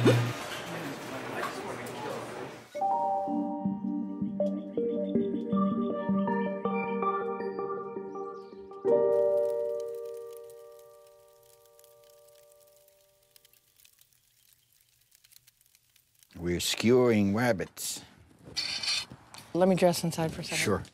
We're skewering rabbits. Let me dress inside for a second. Sure.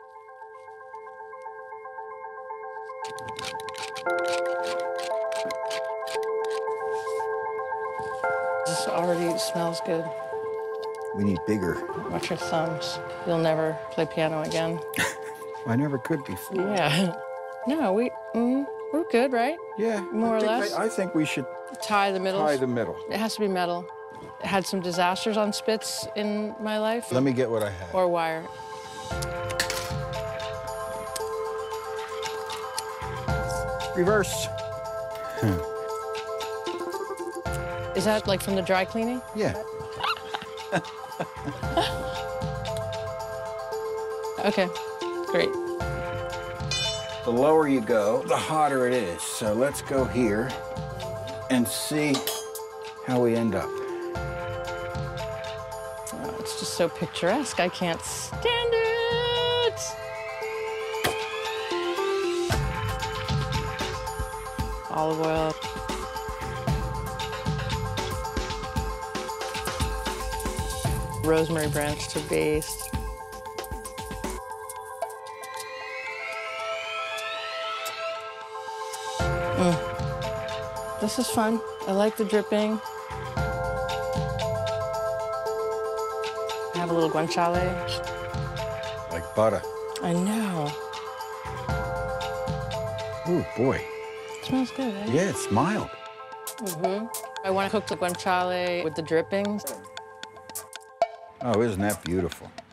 This already smells good. We need bigger. Watch your thumbs. You'll never play piano again. I never could before. Yeah. No, we're good, right? Yeah. More or less. I think we should Tie the middle. tie the middle. It has to be metal. I had some disasters on spits in my life. Let me get what I have. Or wire. Reverse. Is that like from the dry cleaning? Yeah. Okay, great. The lower you go, the hotter it is. So let's go here and see how we end up. Oh, it's just so picturesque. I can't stand it. Olive oil. Rosemary branch to baste. This is fun. I like the dripping. I have a little guanciale. Like butter. I know. Ooh, boy. It smells good, eh? Yeah, it's mild. I want to cook the guanciale with the drippings. Oh, isn't that beautiful?